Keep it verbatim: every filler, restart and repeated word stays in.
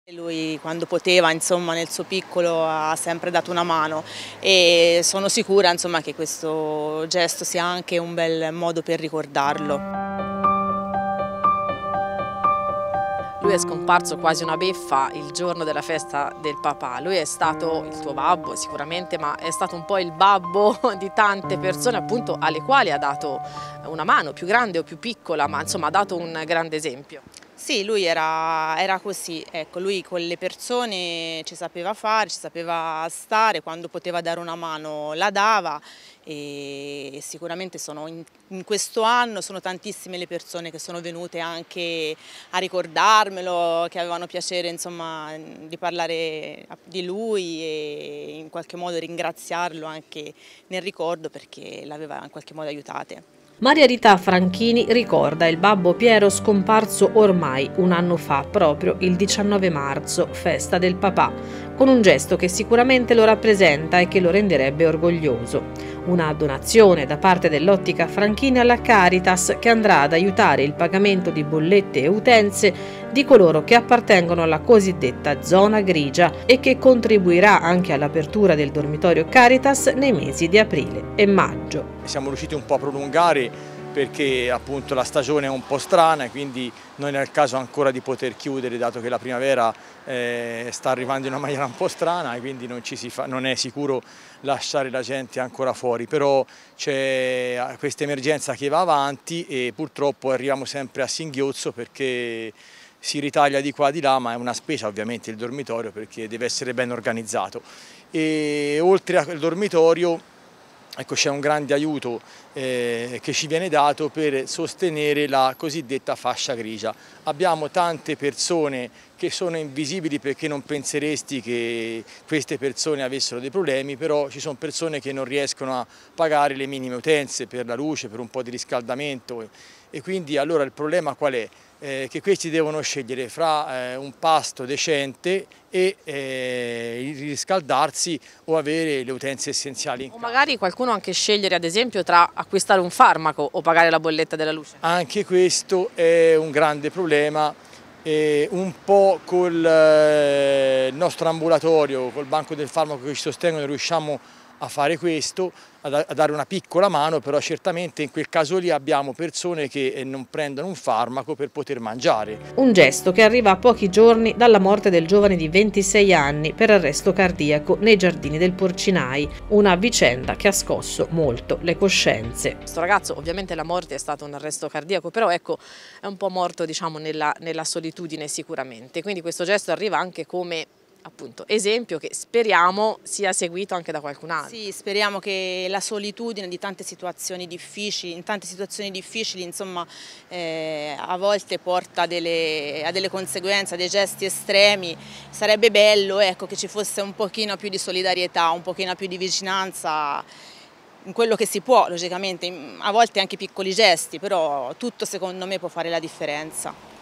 Lui quando poteva, insomma, nel suo piccolo ha sempre dato una mano e sono sicura, insomma, che questo gesto sia anche un bel modo per ricordarlo. Lui è scomparso quasi una beffa il giorno della festa del papà. Lui è stato il tuo babbo sicuramente, ma è stato un po' il babbo di tante persone appunto alle quali ha dato una mano, più grande o più piccola, ma insomma ha dato un grande esempio. Sì, lui era, era così, ecco, lui con le persone ci sapeva fare, ci sapeva stare, quando poteva dare una mano la dava e sicuramente sono in, in questo anno sono tantissime le persone che sono venute anche a ricordarmelo, che avevano piacere, insomma, di parlare di lui e in qualche modo ringraziarlo anche nel ricordo perché l'aveva in qualche modo aiutate. Maria Rita Franchini ricorda il babbo Piero scomparso ormai un anno fa, proprio il diciannove marzo, festa del papà, con un gesto che sicuramente lo rappresenta e che lo renderebbe orgoglioso. Una donazione da parte dell'Ottica Franchini alla Caritas che andrà ad aiutare il pagamento di bollette e utenze di coloro che appartengono alla cosiddetta zona grigia e che contribuirà anche all'apertura del dormitorio Caritas nei mesi di aprile e maggio. Siamo riusciti un po' a prolungare perché appunto la stagione è un po' strana e quindi non è il caso ancora di poter chiudere dato che la primavera eh, sta arrivando in una maniera un po' strana e quindi non, ci si fa, non è sicuro lasciare la gente ancora fuori, però c'è questa emergenza che va avanti e purtroppo arriviamo sempre a singhiozzo perché si ritaglia di qua e di là, ma è una spesa ovviamente il dormitorio perché deve essere ben organizzato. E oltre al dormitorio ecco, c'è un grande aiuto eh, che ci viene dato per sostenere la cosiddetta fascia grigia. Abbiamo tante persone che sono invisibili perché non penseresti che queste persone avessero dei problemi, però ci sono persone che non riescono a pagare le minime utenze per la luce, per un po' di riscaldamento e quindi allora il problema qual è? Eh, che questi devono scegliere fra eh, un pasto decente e eh, riscaldarsi o avere le utenze essenziali in O casa. magari qualcuno anche scegliere ad esempio tra acquistare un farmaco o pagare la bolletta della luce. Anche questo è un grande problema, eh, un po' col eh, nostro ambulatorio, col banco del farmaco che ci sostengono riusciamo a fare questo, a dare una piccola mano, però certamente in quel caso lì abbiamo persone che non prendono un farmaco per poter mangiare. Un gesto che arriva a pochi giorni dalla morte del giovane di ventisei anni per arresto cardiaco nei giardini del Porcinai, una vicenda che ha scosso molto le coscienze. Questo ragazzo ovviamente la morte è stato un arresto cardiaco, però ecco è un po' morto diciamo nella, nella solitudine sicuramente, quindi questo gesto arriva anche come appunto esempio che speriamo sia seguito anche da qualcun altro. Sì, speriamo che la solitudine di tante situazioni difficili, in tante situazioni difficili, insomma, eh, a volte porta delle, a delle conseguenze, a dei gesti estremi. Sarebbe bello, ecco, che ci fosse un pochino più di solidarietà, un pochino più di vicinanza in quello che si può, logicamente, a volte anche piccoli gesti, però tutto secondo me può fare la differenza.